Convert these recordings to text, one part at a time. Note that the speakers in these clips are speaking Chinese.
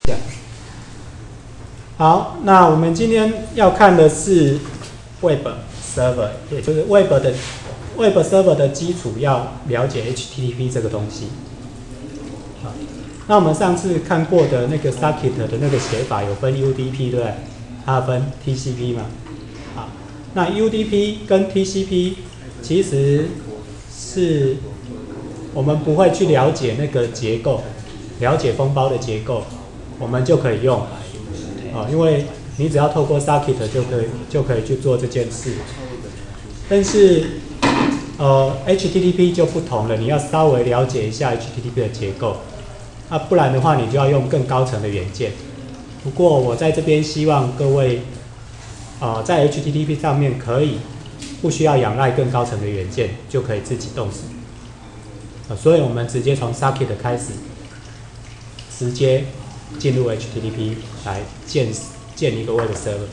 好，那我们今天要看的是 Web Server， 也就是 Web Server 的基础，要了解 HTTP 这个东西。好，那我们上次看过的那个 Socket 的那个写法有分 UDP 对不对？还有分 TCP 嘛？好，那 UDP 跟 TCP 其实是我们不会去了解那个结构，了解封包的结构，我们就可以用。因为你只要透过 Socket 就可以去做这件事。但是HTTP 就不同了，你要稍微了解一下 HTTP 的结构，不然的话你就要用更高层的元件。不过我在这边希望各位在 HTTP 上面不需要仰赖更高层的元件，就可以自己动手。所以我们直接从 Socket 开始，直接进入 HTTP 来建一个 Web Server。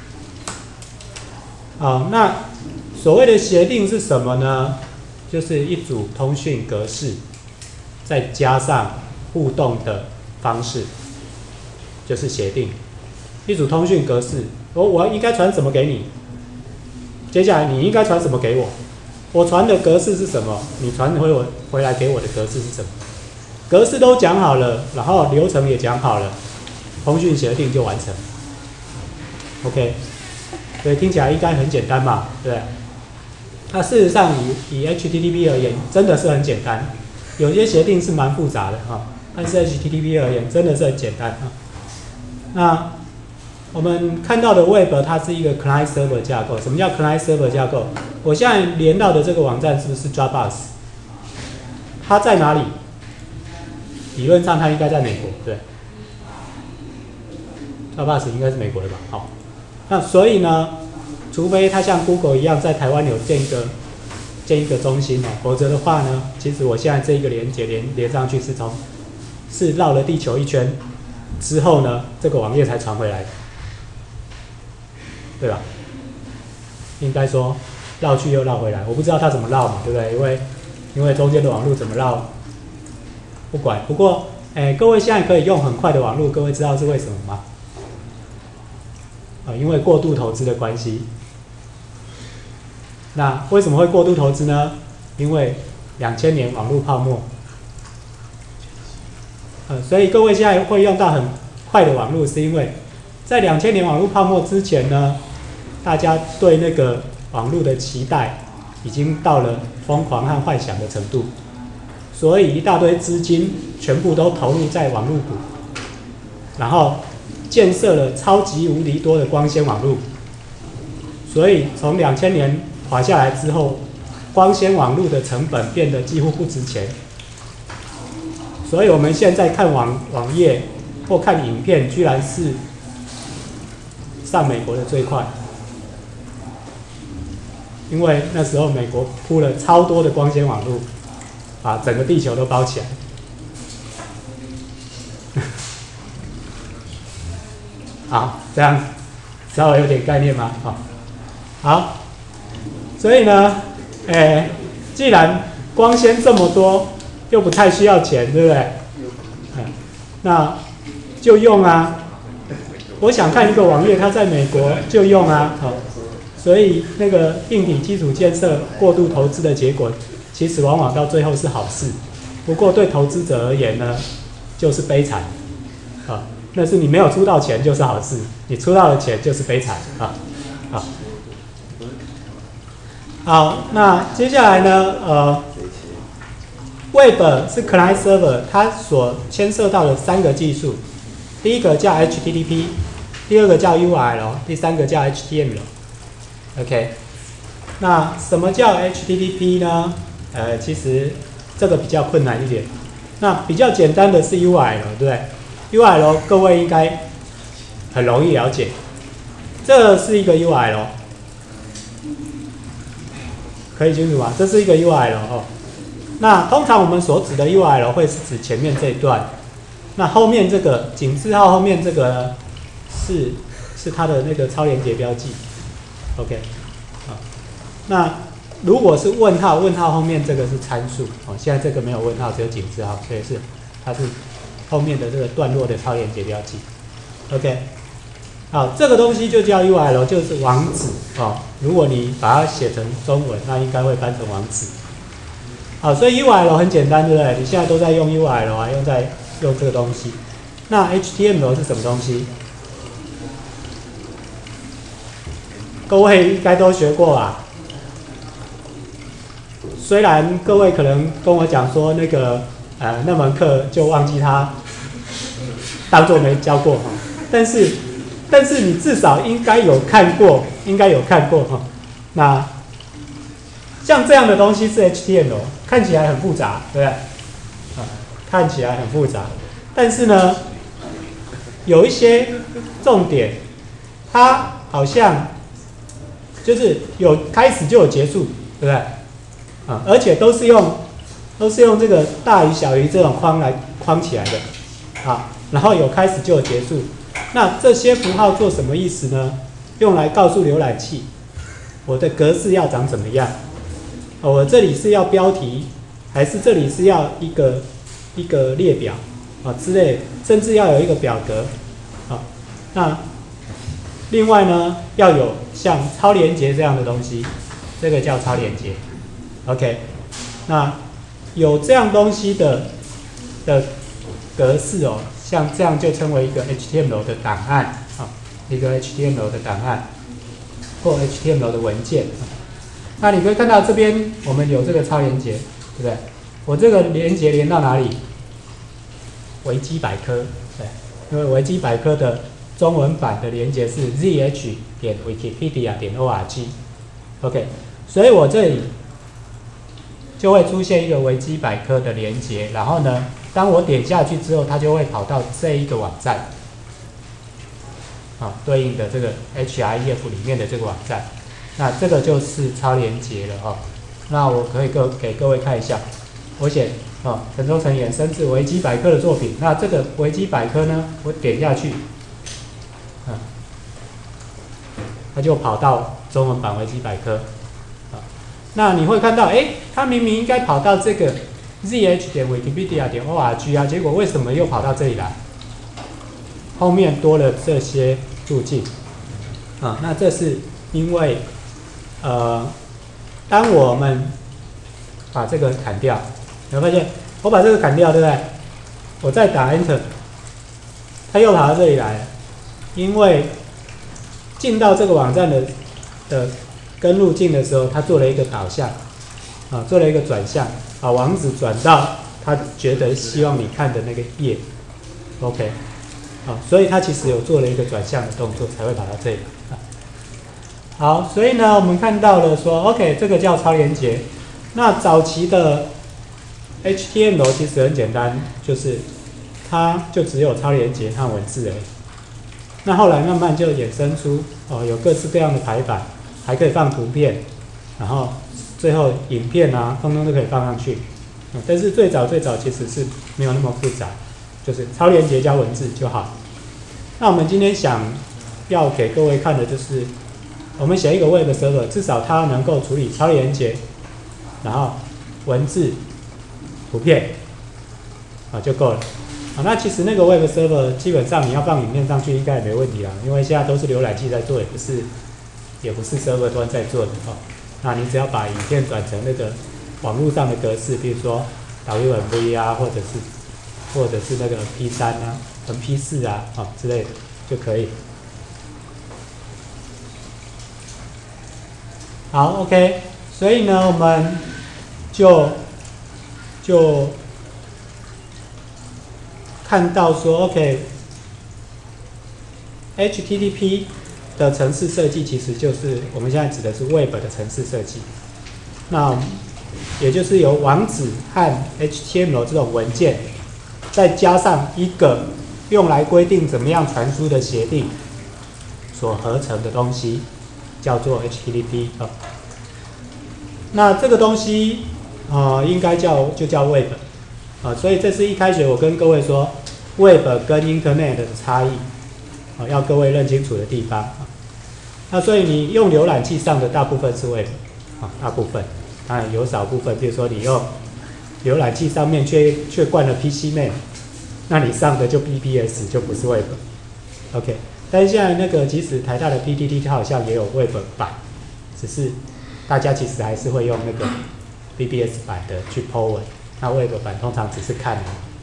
好，那所谓的协定是什么呢？就是一组通讯格式，再加上互动的方式，就是协定。一组通讯格式，我应该传什么给你？接下来你应该传什么给我？我传的格式是什么？你传回来给我的格式是什么？格式都讲好了，然后流程也讲好了，通讯协定就完成。OK， 所以听起来应该很简单嘛，对不对？那事实上以 HTTP 而言，真的是很简单。有些协定是蛮复杂的但是 HTTP 而言真的是很简单那我们看到的 Web 它是一个 Client Server 架构。什么叫 Client Server 架构？我现在连到的这个网站是不是 Dropbox？ 它在哪里？理论上它应该在美国，对。Dropbox 应该是美国的吧？好，那所以呢，除非它像 Google 一样在台湾有建一个中心否则的话呢，其实我现在这一个连接连上去是绕了地球一圈之后呢，这个网页才传回来的，对吧？应该说绕去又绕回来，我不知道它怎么绕嘛，对不对？因为中间的网路怎么绕，不管。不过，各位现在可以用很快的网路，各位知道是为什么吗？因为过度投资的关系。那为什么会过度投资呢？因为2000年网络泡沫。所以各位现在会用到很快的网络，是因为在2000年网络泡沫之前呢，大家对那个网络的期待已经到了疯狂和幻想的程度，所以一大堆资金全部都投入在网络股，然后建设了超级无敌多的光纤网络。所以从2000年滑下来之后，光纤网络的成本变得几乎不值钱。所以我们现在看网页或看影片，居然是上美国的最快，因为那时候美国铺了超多的光纤网络，把整个地球都包起来。好，这样稍微有点概念吗？好，所以呢，既然光纤这么多，又不太需要钱，对不对？那就用啊。我想看一个网页，它在美国就用啊。所以那个硬体基础建设过度投资的结果，其实往往到最后是好事。不过对投资者而言呢，就是悲惨。那是你没有出到钱就是好事，你出到了钱就是悲惨好，那接下来呢，Web 是 Client Server， 它所牵涉到的3个技术，第一个叫 HTTP， 第二个叫 URL， 第三个叫 HTML。OK， 那什么叫 HTTP 呢？其实这个比较困难一点。那比较简单的是 URL， 对不对？URL 各位应该很容易了解，这是一个 URL， 可以清楚吗？这是一个 URL 那通常我们所指的 URL 会是指前面这一段，那后面这个井字号后面这个呢是它的那个超连结标记。OK， 那如果是问号，问号后面这个是参数现在这个没有问号，只有井字号，所以它后面的这个段落的超连结标记。OK， 好，这个东西就叫 URL， 就是网址哦。如果你把它写成中文，那应该会翻成网址。好，所以 URL 很简单，对不对？你现在都在用 URL 啊，用这个东西。那 HTML 是什么东西？各位应该都学过吧？虽然各位可能跟我讲说那个那门课就忘记它，当作没教过哈，但是你至少应该有看过哈。那像这样的东西是 HTML， 看起来很复杂，对不对？看起来很复杂，但是呢，有一些重点，它好像就是有开始就有结束，对不对？而且都是用这个大于小于这种框来框起来的，然后有开始就有结束。那这些符号做什么意思呢？用来告诉浏览器我的格式要长怎么样。我这里是要标题，还是这里是要一个列表之类，甚至要有一个表格那另外呢，要有像超连结这样的东西，这个叫超连结。OK， 那有这样东西的格式哦，像这样就称为一个 HTML 的档案一个 HTML 的档案或 HTML 的文件。那你可以看到这边我们有这个超连结，对不对？我这个连结连到哪里？维基百科，对，因为维基百科的中文版的连结是 zh.wikipedia.org。OK， 所以我这里就会出现一个维基百科的连结，然后呢，当我点下去之后，它就会跑到这一个网站，对应的这个 href 里面的这个网站，那这个就是超连结了那我可以给各位看一下，我写陈忠诚衍生自维基百科的作品，那这个维基百科呢，我点下去，它就跑到中文版维基百科。那你会看到，它明明应该跑到这个 zh.wikipedia.org 结果为什么又跑到这里来？后面多了这些注记那这是因为当我们把这个砍掉，你会发现我把这个砍掉，对不对？我再打 Enter， 它又跑到这里来了，因为进到这个网站的跟路径的时候，他做了一个导向，做了一个转向，把网址转到他觉得希望你看的那个页 ，OK， 所以他其实有做了一个转向的动作，才会跑到这里。好，所以呢，我们看到了说 ，OK， 这个叫超连结。那早期的 HTML 其实很简单，就是它就只有超连结和文字而已。那后来慢慢就衍生出有各式各样的排版。还可以放图片，然后最后影片通通都可以放上去。但是最早其实是没有那么复杂，就是超连结加文字就好。那我们今天想要给各位看的就是，我们写一个 Web Server， 至少它能够处理超连结，然后文字、图片就够了。那其实那个 Web Server 基本上你要放影片上去应该也没问题啦，因为现在都是浏览器在做，也不是 server 端在做的那你只要把影片转成那个网络上的格式，比如说 WMV 或者是那个 MP3 MP4 之类的就可以。好 ，OK， 所以呢，我们就看到说 ，OK，HTTP 的程式设计其实就是我们现在指的是 Web 的程式设计，那也就是由网址和 HTML 这种文件，再加上一个用来规定怎么样传输的协定所合成的东西，叫做 HTTP 那这个东西应该就叫 Web 所以这是一开始我跟各位说 Web 跟 Internet 的差异。要各位认清楚的地方那所以你用浏览器上的大部分是 Web 大部分，当然有少部分，比如说你用浏览器上面却灌了 PCMap， 那你上的就 BBS 就不是 Web。OK， 但是现在那个即使台大的 PTT 它好像也有 Web 版，只是大家其实还是会用那个 BBS 版的去 po 文，那 Web 版通常只是看。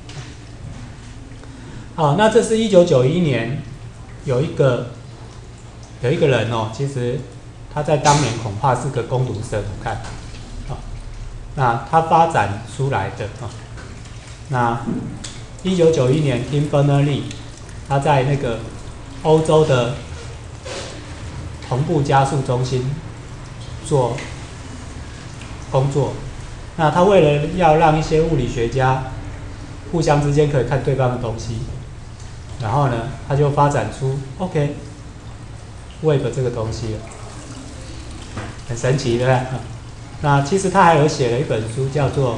好，那这是1991年有一个人哦，其实他在当年恐怕是个工读生，我看，那他发展出来的那1991年 Tim Berners-Lee 他在那个欧洲的同步加速中心做工作，那他为了要让一些物理学家互相之间可以看对方的东西，然后呢，他就发展出 Web 这个东西了，很神奇，对不对？那其实他还有写了一本书，叫做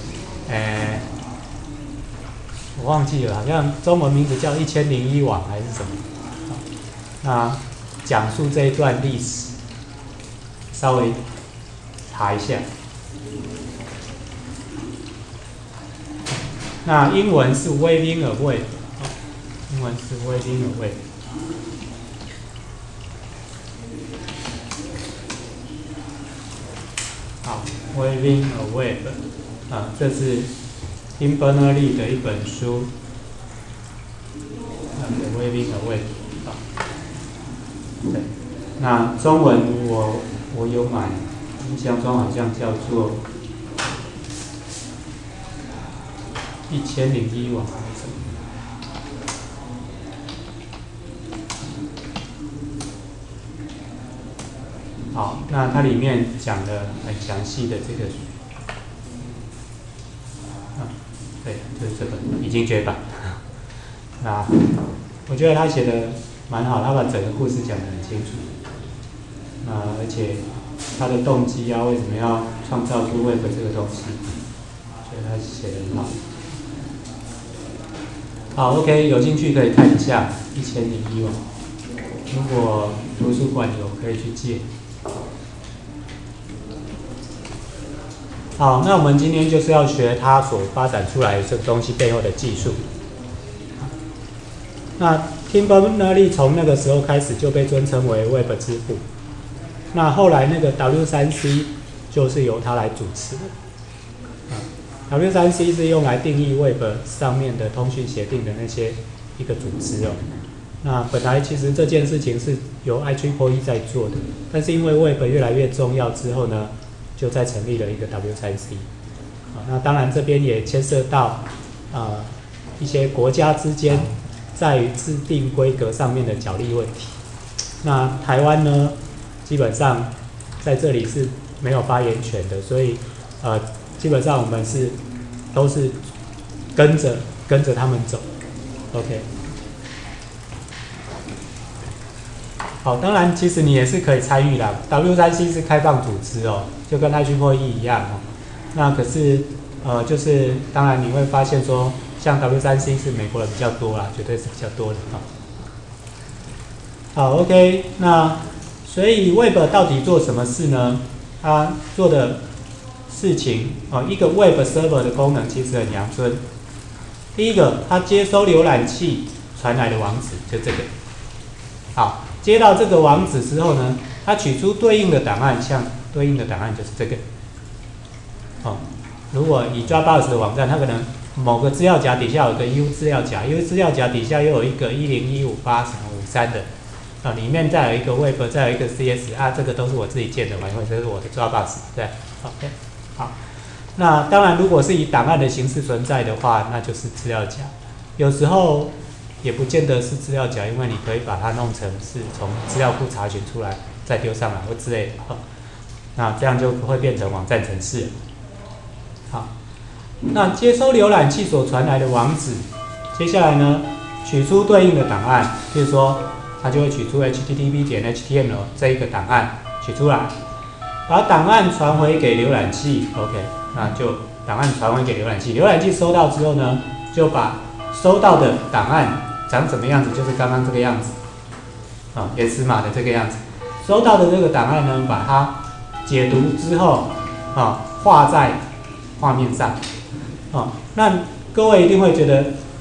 我忘记了，好像中文名字叫《1001网》还是什么。那讲述这一段历史，稍微查一下。那英文是 Waving a Web， 英文是 Waving a Web。好 ，Waving a Web， 这是 Tim Berners-Lee 的一本书，Waving a Web。对，那中文我有买，印象中好像叫做1001网还是什么？好，那它里面讲了很详细的这个，对，就是这本已经绝版。那我觉得他写的蛮好，他把整个故事讲得很清楚。而且他的动机啊，为什么要创造出 Web 这个东西，所以他写得很好。好 ，OK， 有兴趣可以看一下1001网，如果图书馆有可以去借。好，那我们今天就是要学它所发展出来的这个东西背后的技术。那 Tim Berners-Lee 从那个时候开始就被尊称为 Web 之父。那后来那个 W3C 就是由他来主持的。W3C 是用来定义 Web 上面的通讯协定的那些一个组织哦。那本来其实这件事情是由 IEEE 在做的，但是因为 Web 越来越重要之后呢，就再成立了一个 W3C。那当然这边也牵涉到一些国家之间在于制定规格上面的角力问题。那台湾呢，基本上在这里是没有发言权的，所以基本上我们都是跟着他们走 ，OK。好，当然其实你也是可以参与的。W3C 是开放组织哦，就跟 IEEE 一样哦。那可是就是当然你会发现说，像 W3C 是美国人比较多啦，绝对是比较多的哦。好 ，OK， 那所以 Web 到底做什么事呢？它做的事情一个 Web Server 的功能其实很阳春。第一个，它接收浏览器传来的网址，就这个。好，接到这个网址之后呢，它取出对应的档案，像对应的档案就是这个。如果以 Dropbox 的网站，它可能某个资料夹底下有个 U 资料夹 ，U 资料夹底下又有一个10158什么53的，里面再有一个 Web， 再有一个 CS 这个都是我自己建的嘛，因为这是我的 Dropbox， 对 ，OK， 好。那当然，如果是以档案的形式存在的话，那就是资料夹。有时候也不见得是资料夹，因为你可以把它弄成是从资料库查询出来，再丢上来或之类的。那这样就会变成网站程式了。好，那接收浏览器所传来的网址，接下来呢，取出对应的档案，譬如说，它就会取出 http.html 这一个档案取出来，把档案传回给浏览器 ，OK， 那就档案传回给浏览器，浏览器收到之后呢，就把收到的档案长什么样子，就是刚刚这个样子，原始码的这个样子，收到的这个档案呢，把它解读之后，画在画面上，那各位一定会觉得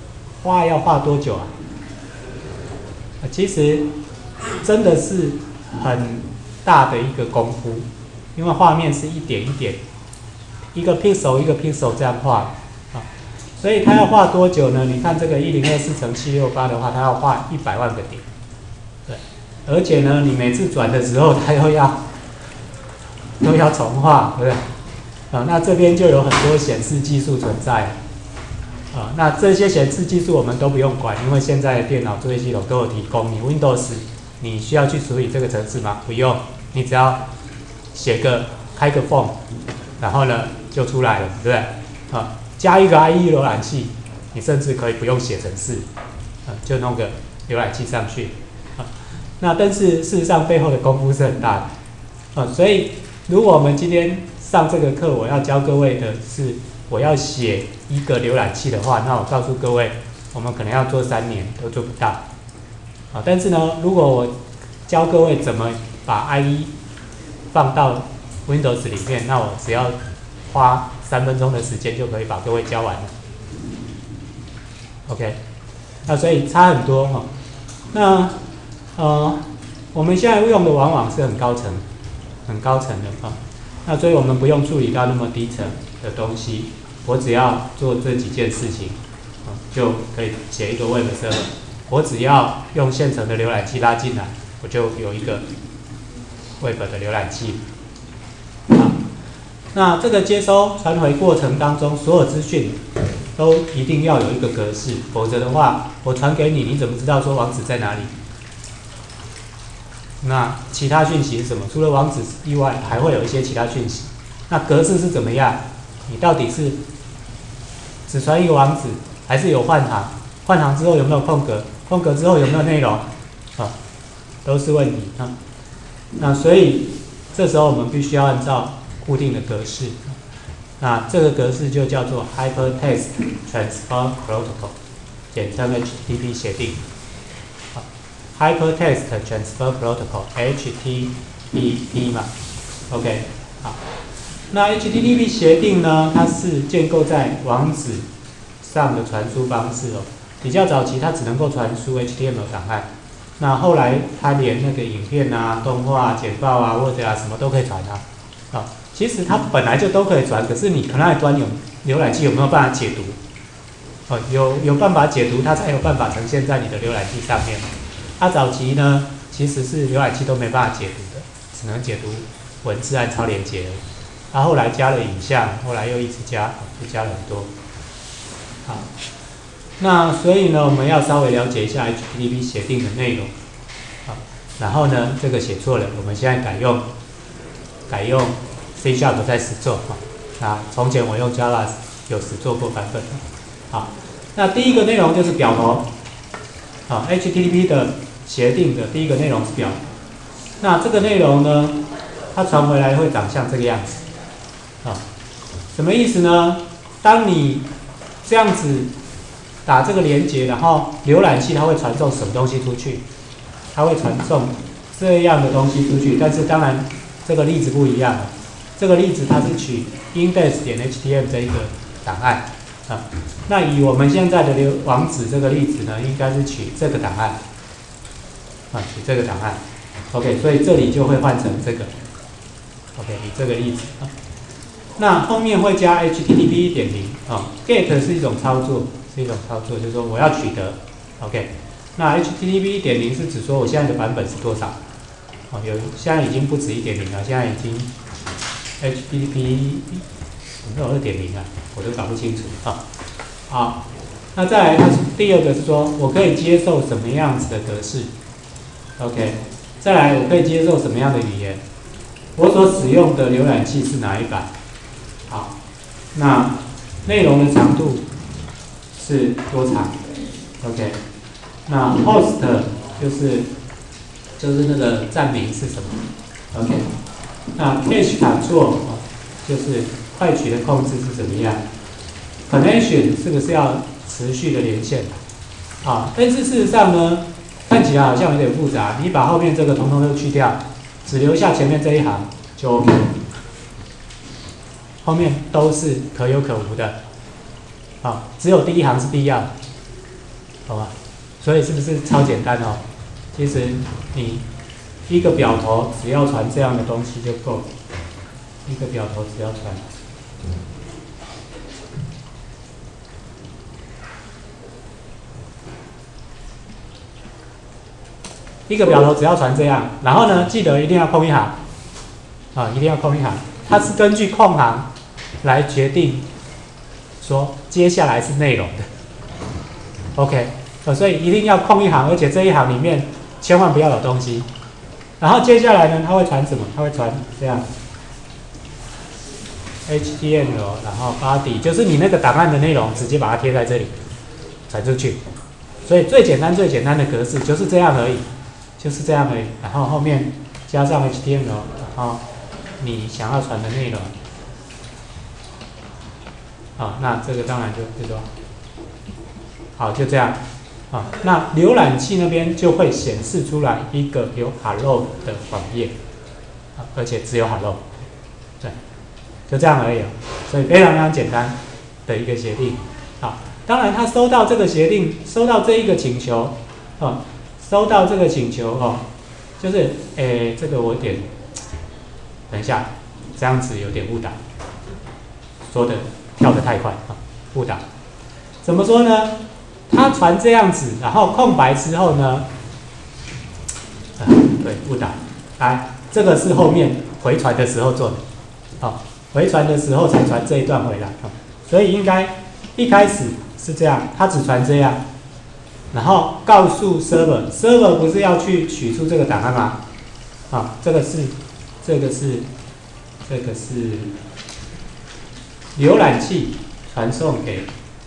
要画多久啊？其实真的是很大的一个功夫，因为画面是一点一点，一个 pixel 一个 pixel 这样画啊，所以它要画多久呢？你看这个1024×768的话，它要画100万个点，对，而且呢，你每次转的时候，它又要重画，对不对？啊，那这边就有很多显示技术存在。啊，那这些显示技术我们都不用管，因为现在的电脑作业系统都有提供。你 Windows 你需要去处理这个程式吗？不用，你只要开个缝，然后呢就出来了，对不对？啊，加一个 IE 浏览器，你甚至可以不用写程式，就弄个浏览器上去。啊，那但是事实上背后的功夫是很大的。所以如果我们今天上这个课，我要教各位的是，我要写一个浏览器的话，那我告诉各位，我们可能要做3年都做不到。但是呢，如果我教各位怎么把 IE 放到 Windows 里面，那我只要花3分钟的时间就可以把各位教完了。OK， 那所以差很多哈。那我们现在用的往往是很高层的啊。那所以我们不用处理到那么低层的东西，我只要做这几件事情，就可以写一个 Web Server。我只要用现成的浏览器拉进来，我就有一个 Web 的浏览器。好，那这个接收传回过程当中，所有资讯都一定要有一个格式，否则的话，我传给你，你怎么知道说网址在哪里？那其他讯息是什么？除了网址以外，还会有一些其他讯息。那格式是怎么样？你到底是只传一个网址，还是有换行？换行之后有没有空格？空格之后有没有内容？都是问题啊。那所以这时候我们必须要按照固定的格式。那这个格式就叫做 Hypertext Transfer Protocol， 简称 HTTP 协定。Hypertext Transfer Protocol（HTTP） 嘛 ，OK， 好。那 HTTP 协定呢，它是建构在网址上的传输方式哦。比较早期，它只能够传输 HTML 档案。那后来，它连那个影片啊、动画、简报啊、Word 啊，什么都可以传啊。其实它本来就都可以传，可是你可能端浏览器有没有办法解读？有办法解读，它才有办法呈现在你的浏览器上面。它早期呢，其实是浏览器都没办法解读的，只能解读文字和超连结。它后来加了影像，后来又一直加，就加了很多。好，那所以呢，我们要稍微了解一下 HTTP 协定的内容。好，然后呢，这个写错了，我们现在改用 C# 在实作。那从前我用 Java 有实作过版本。好，那第一个内容就是表头。HTTP 的协定的第一个内容是表。那这个内容呢，它传回来会长像这个样子。什么意思呢？当你这样子打这个连结，然后浏览器它会传送什么东西出去？它会传送这样的东西出去，但是当然这个例子不一样。这个例子它是取 index.html 这一个档案。那以我们现在的网址这个例子呢，应该是取这个档案，取这个档案 ，OK， 所以这里就会换成这个 ，OK， 以这个例子那后面会加 HTTP 1.0 get 是一种操作，就是说我要取得 ，OK， 那 HTTP 1.0是指说我现在的版本是多少？现在已经不止 1.0 了，现在已经 HTTP 有没有 2.0 啊？我都搞不清楚啊。好，那再来，它第二个是说我可以接受什么样子的格式 ？OK， 再来我可以接受什么样的语言？我所使用的浏览器是哪一版？好，那内容的长度是多长 ？OK， 那 host 就是那个站名是什么 ？OK， 那 cache control 就是快取的控制是怎么样 ？Connection 是不是要持续的连线？但是事实上呢，看起来好像有点复杂。你把后面这个统统都去掉，只留下前面这一行就 OK。后面都是可有可无的，只有第一行是必要的。 好吧？所以是不是超简单哦？其实你一个表头只要传这样的东西就够了，一个表头只要传。一个表头只要传这样，然后呢，记得一定要空一行，啊，一定要空一行。它是根据空行来决定说接下来是内容的。OK， 所以一定要空一行，而且这一行里面千万不要有东西。然后接下来呢，它会传什么？它会传这样 HTML， 然后 body 就是你那个档案的内容，直接把它贴在这里传出去。所以最简单的格式就是这样而已。就是这样而已，然后后面加上 HTML， 然后你想要传的内容，啊，那这个当然就多，好，就这样，啊，那浏览器那边就会显示出来一个有 Hello 的网页，啊，而且只有 Hello， 对，就这样而已，所以非常简单的一个协定，好，当然他收到这个协定，收到这一个请求，啊。收到这个请求哦，就是这个我有点，等一下，这样子有点误导，说的跳得太快啊，误导。怎么说呢？他传这样子，然后空白之后呢，对，误导。来，这个是后面回传的时候做的，好，回传的时候才传这一段回来，所以应该一开始是这样，他只传这样。然后告诉 server 不是要去取出这个档案吗？啊，这个是浏览器传送给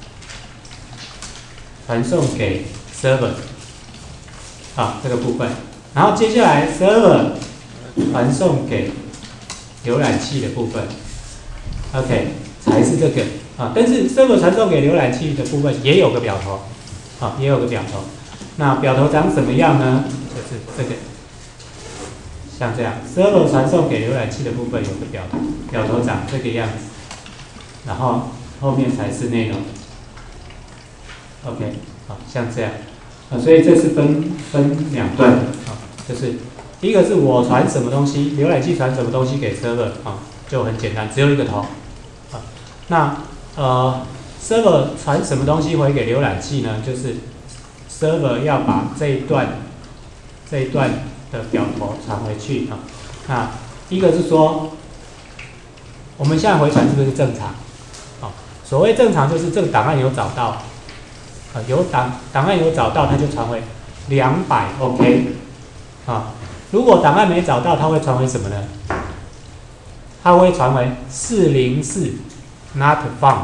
server 啊这个部分，然后接下来 server 传送给浏览器的部分 ，OK 才是这个啊，但是 server 传送给浏览器的部分也有个表头。好，也有个表头，那表头长什么样呢？就是这个，像这样 ，server 传送给浏览器的部分有个表头，表头长这个样子，然后后面才是内容。OK， 好，像这样，所以这是分两段，啊，就是第一个是我传什么东西，浏览器传什么东西给 server， 啊，就很简单，只有一个头，啊，那server 传什么东西回给浏览器呢？就是 server 要把这一段的表头传回去啊。那一个是说，我们现在回传是不是正常？啊，所谓正常就是这个档案有找到，有档案有找到，它就传回200 OK 啊。如果档案没找到，它会传回什么呢？它会传回404 not found。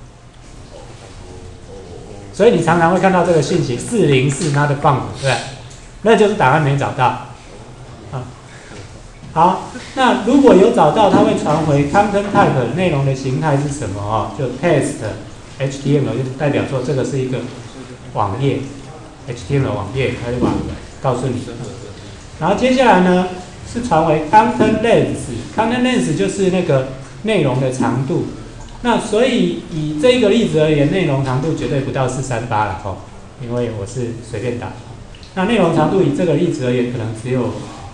所以你常常会看到这个讯息404 not found， 对不对？那就是档案没找到。啊，好，那如果有找到，它会传回 content type 内容的形态是什么哦？就 text HTML 就代表说这个是一个网页 HTML 网页，它就把告诉你。然后接下来呢是传回 content length，content length 就是那个内容的长度。那所以以这一个例子而言，内容长度绝对不到438了哦，因为我是随便打。那内容长度以这个例子而言，可能只有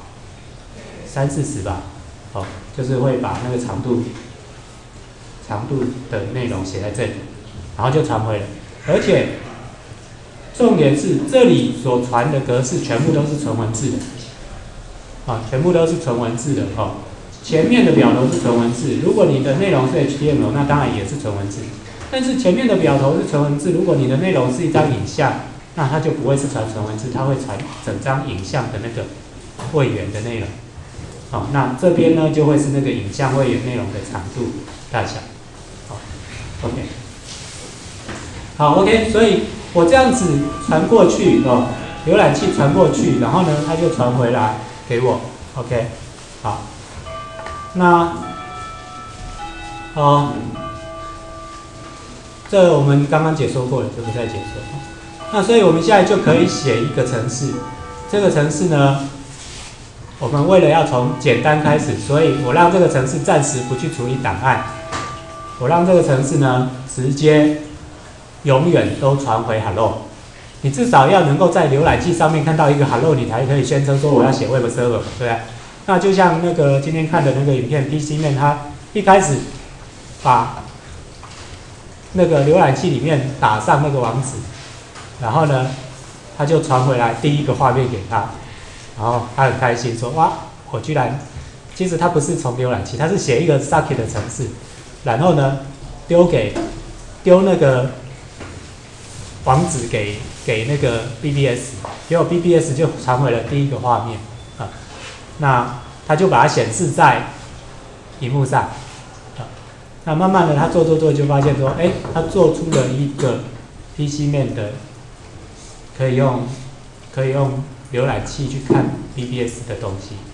30-40吧，哦，就是会把那个长度的内容写在这里，然后就传回了。而且重点是这里所传的格式全部都是纯文字的，啊，全部都是纯文字的哦。前面的表头是纯文字，如果你的内容是 HTML， 那当然也是纯文字。但是前面的表头是纯文字，如果你的内容是一张影像，那它就不会是传纯文字，它会传整张影像的那个位元的内容。好，那这边呢就会是那个影像位元内容的长度大小。好 ，OK， 好 ，OK， 所以我这样子传过去哦，浏览器传过去，然后呢它就传回来给我 ，OK， 好。那，这我们刚刚解说过了，就不再解说。那所以我们现在就可以写一个程式。这个程式呢，我们为了要从简单开始，所以我让这个程式暂时不去处理档案，我让这个程式呢直接永远都传回 hello， 你至少要能够在浏览器上面看到一个 hello， 你才可以宣称说我要写 web server， 对不对？那就像那个今天看的那个影片 ，PCman 它一开始把那个浏览器里面打上那个网址，然后呢，他就传回来第一个画面给他，然后他很开心说：“哇，我居然……其实他不是从浏览器，他是写一个 Socket 的程式，然后呢丢那个网址给那个 BBS， 结果 BBS 就传回了第一个画面啊，那他就把它显示在荧幕上。”那慢慢的，他做就发现说，哎，他做出了一个 PCman 的可以用浏览器去看 BBS 的东西。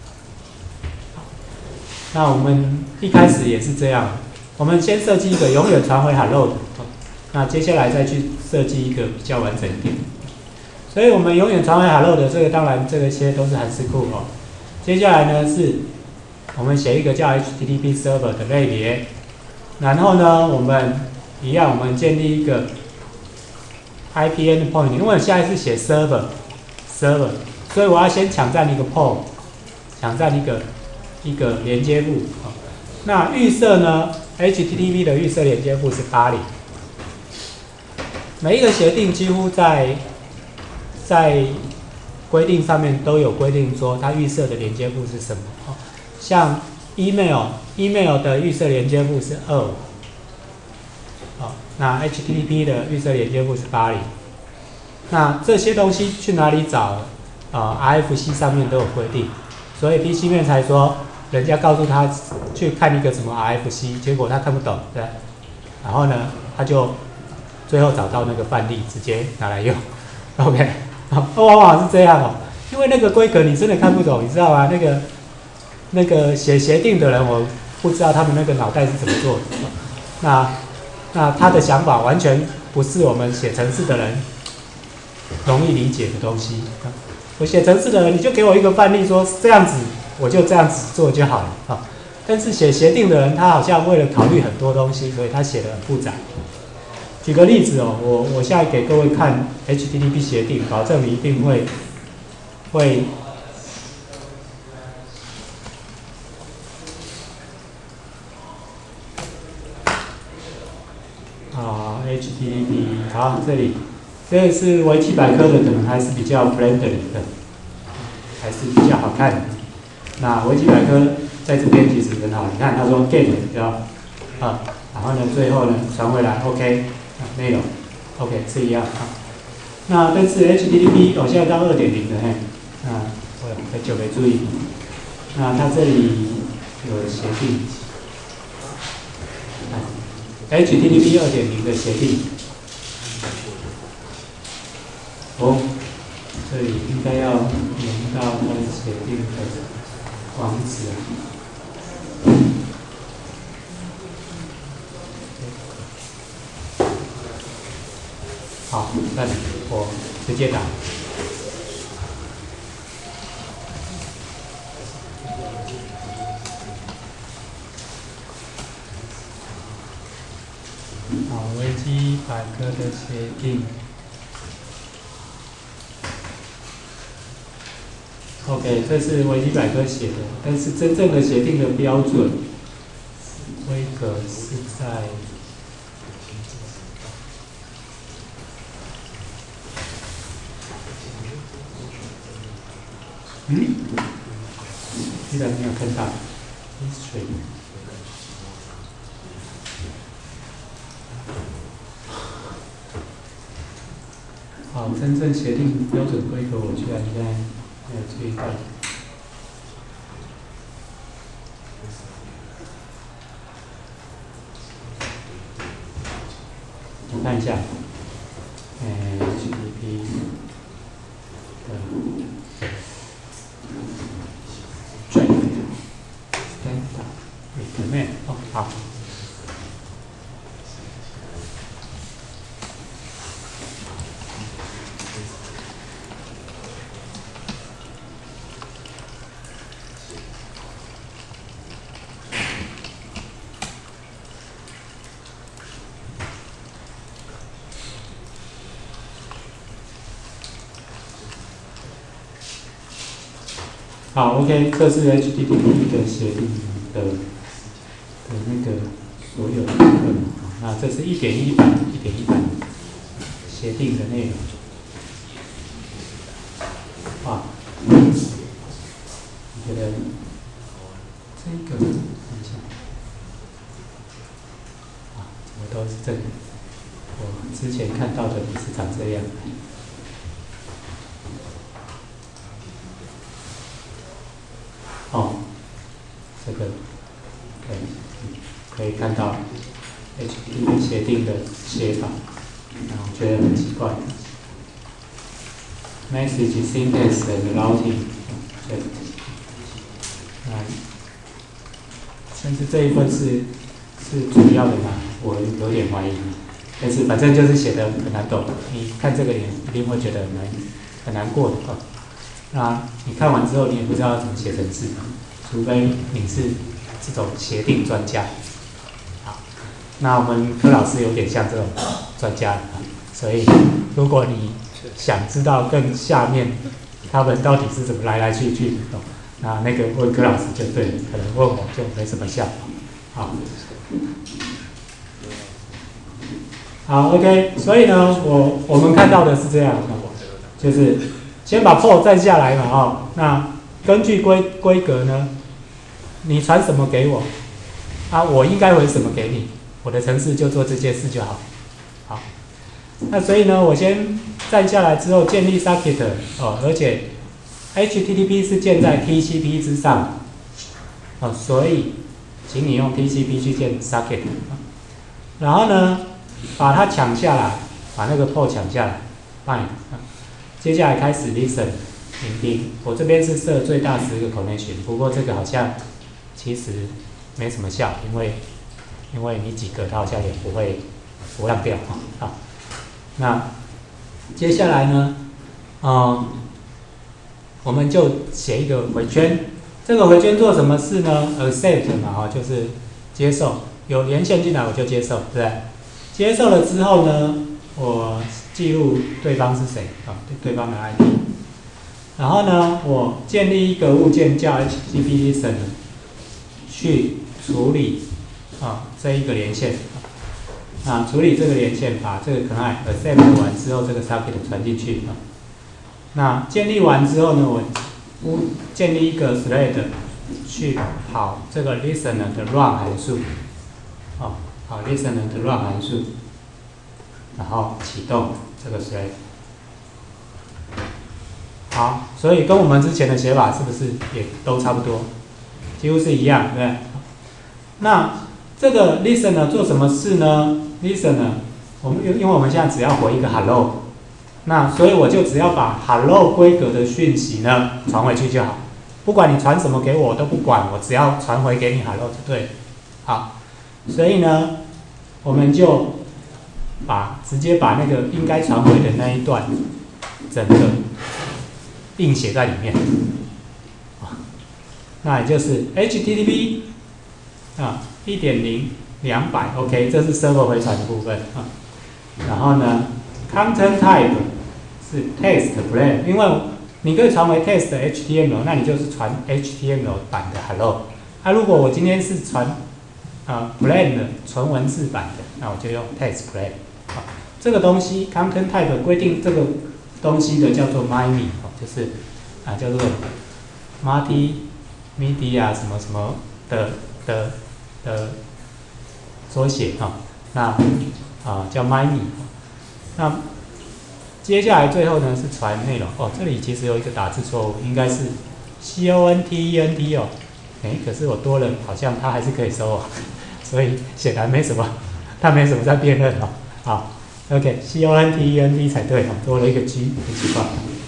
那我们一开始也是这样，我们先设计一个永远传回 hello 的，那接下来再去设计一个比较完整一点。所以我们永远传回 hello 的这个，当然这些都是函式库哦。接下来呢是我们写一个叫 HTTP server 的类别。然后呢，我们一样，我们建立一个 IP endpoint， 因为我现在是写 server， 所以我要先抢占一个 port， 抢占一个连接部。那预设呢 ，HTTP 的预设连接部是80。每一个协定几乎在规定上面都有规定说它预设的连接部是什么。像email 的预设连接部是25，那 HTTP 的预设连接部是80。那这些东西去哪里找？RFC 上面都有规定，所以 PCman 才说，人家告诉他去看一个什么 RFC， 结果他看不懂，对。然后呢，他就最后找到那个范例，直接拿来用。OK， 往往是这样哦，因为那个规格你真的看不懂，你知道吗？那个写协定的人，我不知道他们那个脑袋是怎么做的。那他的想法完全不是我们写程式的人容易理解的东西。我写程式的人，你就给我一个范例说这样子，我就这样子做就好了。但是写协定的人，他好像为了考虑很多东西，所以他写得很复杂。举个例子哦，我现在给各位看 HTTP 协定，保证你一定会HTTP 好，这个是维基百科的，可能还是比较 friendly 的，还是比较好看的。那维基百科在这边其实很好，你看他说 get 然后呢最后呢传回来 OK 内容 OK 是一样啊。那但是 HTTP 现在到2.0了嘿，我很久没注意。那它这里有协定。HTTP 2.0的协定，这里应该要连到它的协定的网址啊。好，那我直接打。好，维基百科的协定。OK， 这是维基百科写的，但是真正的协定的标准规格是在居然没有看到 history。好，真正协定标准规格，我居然现在没有注意到。我看一下，HTTP 的 standard recommend 好。 好 ，OK， 这是 HTTP 的协定的那个所有的部分。那这是1.1版协定的内容。啊，我觉得这个看一下，啊，怎么都是这个？我之前看到的不是长这样。哦，这个可以看到 HTTP 协定的写法，然后觉得很奇怪。Message syntax and routing， 甚至这一份是主要的吗？我有点怀疑，但是反正就是写的很难懂，你看这个也一定会觉得很难过的啊。那你看完之后，你也不知道怎么写程式，除非你是这种协定专家。好，那我们柯老师有点像这种专家，所以如果你想知道更下面他们到底是怎么来去的，那个问柯老师就对了，可能问我就没什么效。好 ，OK， 所以呢，我们看到的是这样，就是先把 port 占下来嘛，那根据规格呢，你传什么给我，我应该回什么给你，我的程式就做这件事就好。好，那所以呢，我先占下来之后建立 socket， 而且 HTTP 是建在 TCP 之上，所以请你用 TCP 去建 socket， 然后呢，把它抢下来，把那个 port 抢下来 ，fine， 接下来开始 listen 聆听。我这边是设最大10个 connection， 不过这个好像其实没什么效，因为你几个它好像也不会不让掉啊。那接下来呢，我们就写一个回圈。这个回圈做什么事呢 ？accept 嘛，就是接受，有连线进来我就接受，对不对？接受了之后呢，我记录对方是谁对方的 ID， 然后呢，我建立一个物件叫 HTTP listener 去处理这一个连线。处理这个连线，把这个 client accept 完之后，这个 socket 传进去。那建立完之后呢，我建立一个 thread 去跑这个 listener 的 run 函数，跑 listener 的 run 函数，然后启动这个 thread。好，所以跟我们之前的写法是不是也都差不多？几乎是一样，对不对？那这个 listener 做什么事呢 ？listener， 因为我们现在只要回一个 hello， 那所以我就只要把 hello 规格的讯息呢传回去就好，不管你传什么给我都不管，我只要传回给你 hello 就对了。好，所以呢，我们就直接把那个应该传回的那一段整个硬写在里面。那也就是 HTTP 1.0 200 OK， 这是 server 回传的部分然后呢 ，content type 是 text plain， 因为你可以传为 text HTML， 那你就是传 HTML 版的 hello。如果我今天是传plain 的纯文字版的，那我就用 text plain。这个东西 content type 规定这个东西的叫做 MIME， 就是叫做 multimedia 什么什么的缩写那叫 MIME。那接下来最后呢是传内容这里其实有一个打字错误，应该是 CONTENT 可是我多了，好像它还是可以收所以显然没什么，它没什么在辨认好 ，OK， CONTENT 才对多了一个 G， 很奇怪。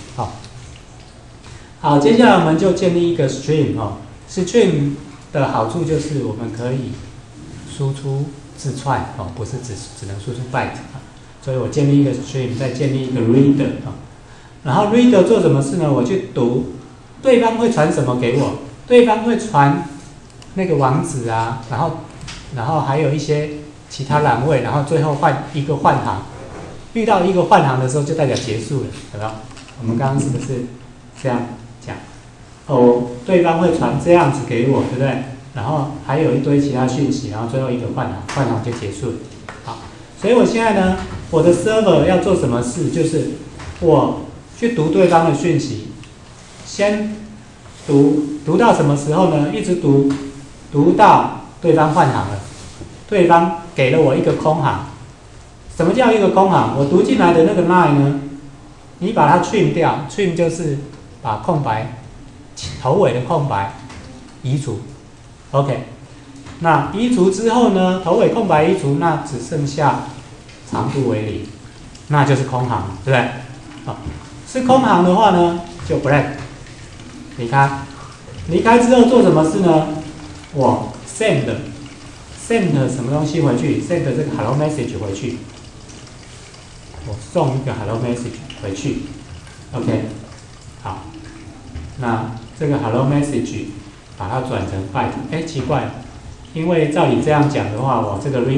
好，接下来我们就建立一个 stream，stream 的好处就是我们可以输出字串不是只能输出 byte， 所以我建立一个 stream， 再建立一个 reader 然后 reader 做什么事呢？我去读对方会传什么给我，对方会传那个网址然后还有一些其他栏位，然后最后换行，遇到一个换行的时候就代表结束了，有没有？我们刚刚是不是这样讲？ 哦，对方会传这样子给我，对不对？然后还有一堆其他讯息，然后最后一个换行就结束了。好，所以我现在呢，我的 server 要做什么事？就是我去读对方的讯息，先读到什么时候呢？一直读到对方换行了，对方给了我一个空行。什么叫一个空行？我读进来的那个 line 呢，你把它 trim 掉 ，trim 就是把空白头尾的空白移除。OK， 那移除之后呢，头尾空白移除，那只剩下长度为0，那就是空行，对不对？好，是空行的话呢，就 break 离开。离开之后做什么事呢？我 send 什么东西回去 ？send 这个 hello message 回去。我送一个 hello message 回去。OK， 好，那这个 hello message 把它转成 byte， 奇怪了，因为照你这样讲的话，我这个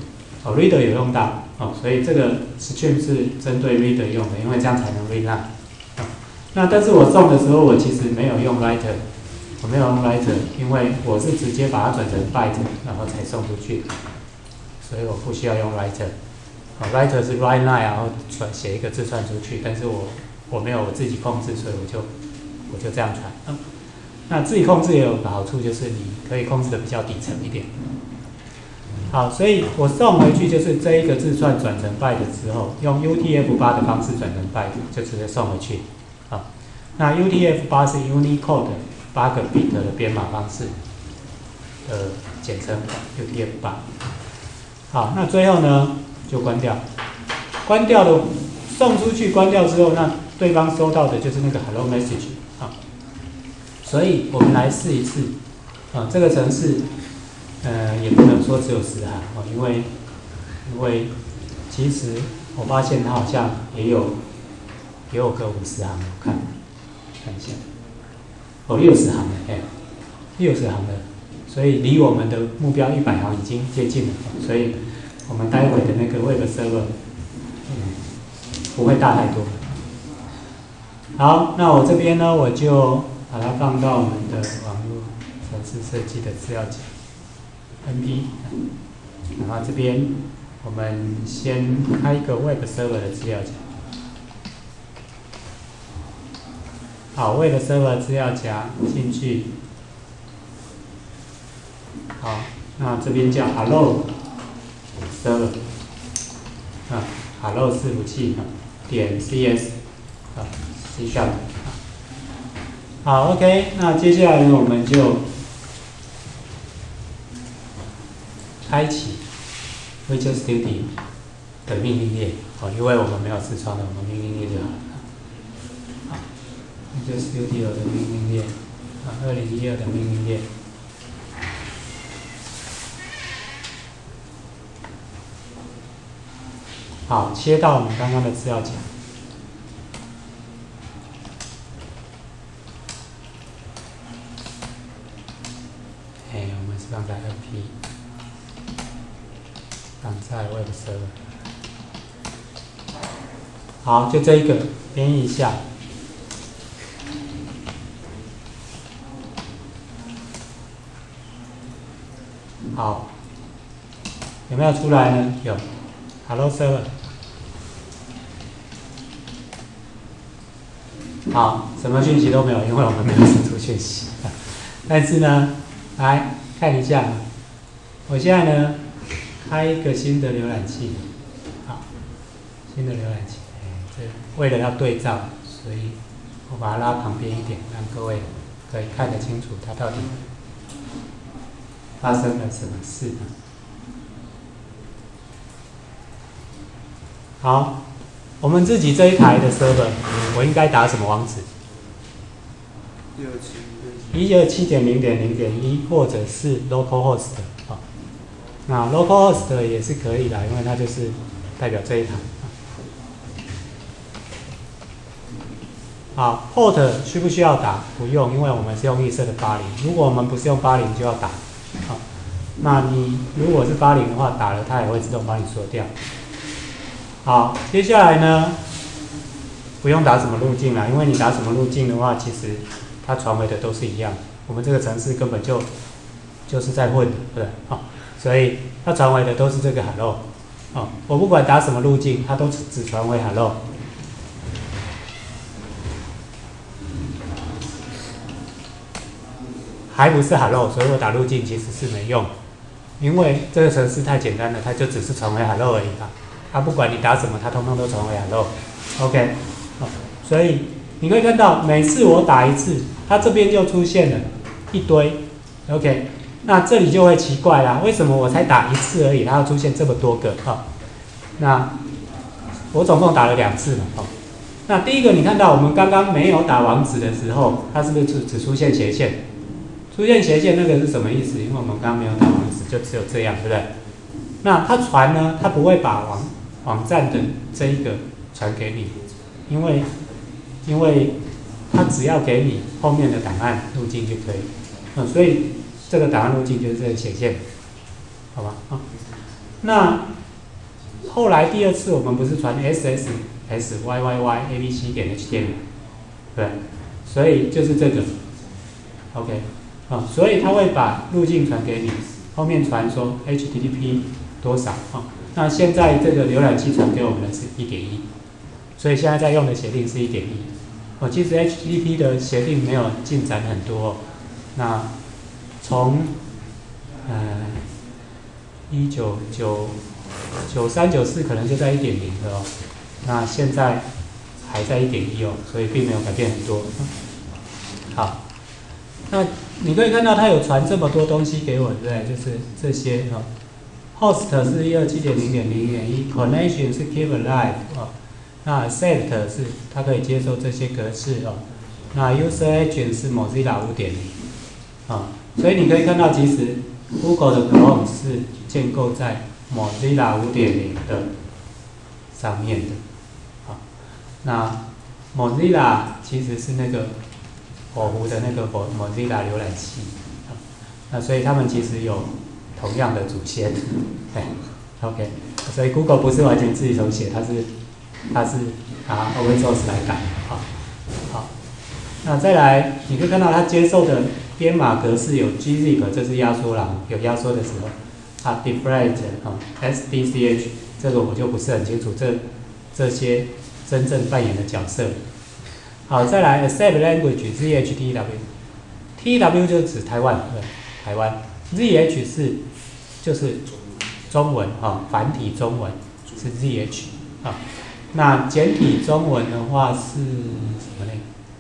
reader 有用到所以这个 stream 是针对 reader 用的，因为这样才能 read line。那但是我送的时候，我其实没有用 writer， 我没有用 writer， 因为我是直接把它转成 byte， 然后才送出去，所以我不需要用 writer。writer 是 write line， 然后写一个字传出去，但是我没有我自己控制，所以我就这样传。那自己控制也有个好处，就是你可以控制的比较底层一点。好，所以我送回去就是这一个字串转成 byte 之后，用 UTF-8 的方式转成 byte， 就直接送回去。好，那 UTF-8 是 Unicode 8个 bit 的编码方式的简称 UTF-8。好，那最后呢就关掉，关掉的送出去关掉之后，那对方收到的就是那个 hello message。所以我们来试一次，这个程式，也不能说只有10行因为其实我发现它好像也有个50行，我看一下，60行的，60行的，所以离我们的目标100行已经接近了，所以我们待会的那个 Web Server，不会大太多。好，那我这边呢，我就把它放到我们的网络程式设计的资料夹 NP， 然后这边我们先开一个 Web Server 的资料夹。好 ，Web Server 资料夹进去。好，那这边叫 Hello Server， Hello 伺服器点 CS C#。好 ，OK， 那接下来呢，我们就开启 Visual Studio 的命令列因为我们没有视窗的，我们命令列就好了。好 ，Visual Studio 的命令列，2012的命令列。好，切到我们刚刚的资料夹。我们是放在 NP， 放在 Web Server。好，就这一个编译一下。好，有没有出来呢？有 ，Hello Server。好，什么讯息都没有，因为我们没有输出讯息。但是呢，来看一下，我现在呢开一个新的浏览器，好，新的浏览器，这为了要对照，所以我把它拉旁边一点，让各位可以看得清楚它到底发生了什么事。好。我们自己这一台的 server， 我应该打什么网址？127.0.0.1或者是 localhost 那 localhost 也是可以的，因为它就是代表这一台。好 ，port 需不需要打？不用，因为我们是用预设的80。如果我们不是用80，就要打。好，那你如果是80的话，打了它也会自动帮你锁掉。好，接下来呢，不用打什么路径啦，因为你打什么路径的话，其实它传回的都是一样。我们这个程式根本就是在混的，对不对？所以它传回的都是这个 hello。我不管打什么路径，它都只传回 hello。还不是 hello， 所以我打路径其实是没用，因为这个程式太简单了，它就只是传回 hello 而已啦。它不管你打什么，它通通都传回 hello。OK， 所以你可以看到，每次我打一次，它这边就出现了一堆。OK， 那这里就会奇怪啦，为什么我才打一次而已，它要出现这么多个？那我总共打了2次嘛。那第一个你看到我们刚刚没有打网址的时候，它是不是只出现斜线？出现斜线那个是什么意思？因为我们刚刚没有打网址，就只有这样，对不对？那它传呢，它不会把网站的这一个传给你，因为它只要给你后面的档案路径就可以。所以这个档案路径就是这个斜线，好吧？那后来第2次我们不是传 SSSYYY ABC 点 HTML， 对，所以就是这个 ，OK。所以它会把路径传给你，后面传说 HTTP 多少那现在这个浏览器传给我们的是 1.1， 所以现在在用的协定是 1.1。其实 HTTP 的协定没有进展很多那从1993、94可能就在 1.0 了那现在还在 1.1 所以并没有改变很多。好。那你可以看到它有传这么多东西给我，对不对？就是这些host 是 127.0.0.1 connection 是 keep alive 那 accept 是它可以接受这些格式那 user agent 是 Mozilla 5.0所以你可以看到，其实 Google 的 Chrome 是建构在 Mozilla 5.0的上面的那 Mozilla 其实是那个火狐的那个 Mozilla 浏览器那所以他们其实有同样的祖先OK， 所以 Google 不是完全自己手写，它是拿 Open Source 来改好，那再来你可以看到它接受的编码格式有 gzip， 这是压缩啦，有压缩的时候deflate SDCH 这个我就不是很清楚这些真正扮演的角色。好，再来 accept language ZHTW，TW 就是指台湾，台湾 ZH 就是中文繁体中文是 ZH 那简体中文的话是什么呢？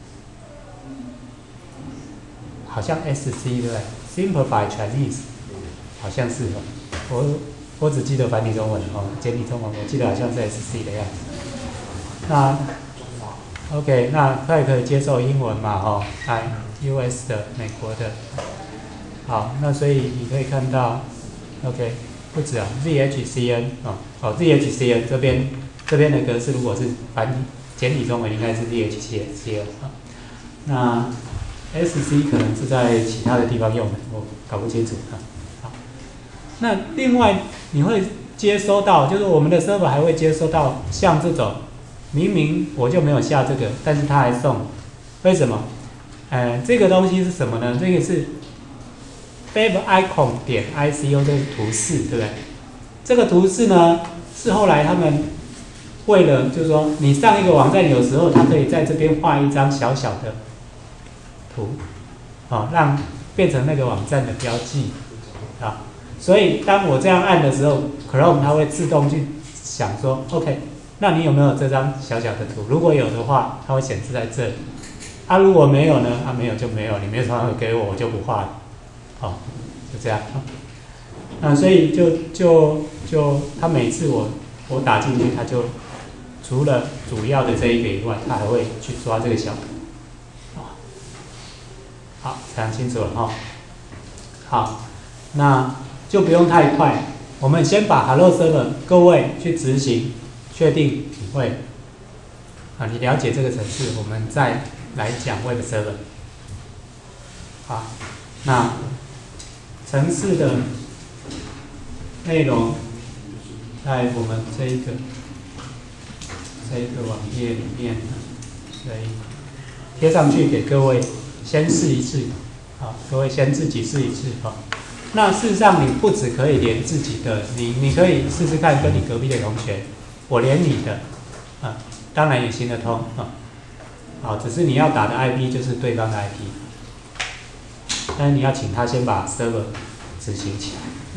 好像 SC 对不对 ？Simplified Chinese 好像是我只记得繁体中文简体中文我记得好像是 SC 的样子。那OK， 那它也可以接受英文嘛US 的、美国的。好，那所以你可以看到 ，OK， 不止ZHCN ZHCN 这边的格式如果是简体中文应该是 ZHCN 那 SC 可能是在其他的地方用的，我搞不清楚好，那另外你会接收到，就是我们的 server 还会接收到像这种。明明我就没有下这个，但是他还送，为什么？这个东西是什么呢？这个是 favicon 点 ICO 这个图示，对不对？这个图示呢，是后来他们为了就是说，你上一个网站有时候它可以在这边画一张小小的图，让变成那个网站的标记所以当我这样按的时候 ，Chrome 它会自动去想说 ，OK。那你有没有这张小小的图？如果有的话，它会显示在这里。如果没有呢？没有就没有，你没有传回给我，我就不画了。就这样。所以就它每次我打进去，它就除了主要的这一个以外，它还会去抓这个小图。好，这样清楚了好，那就不用太快，我们先把 Hello Server 各位去执行。确定你会你了解这个程式，我们再来讲 Web Server。那程式的内容在我们这一个网页里面，所以贴上去给各位先试一次，好，各位先自己试一次哈。那事实上你不只可以连自己的，你可以试试看跟你隔壁的同学，我连你的，当然也行得通啊。好，只是你要打的 IP 就是对方的 IP，但是你要请他先把 server 执行起来。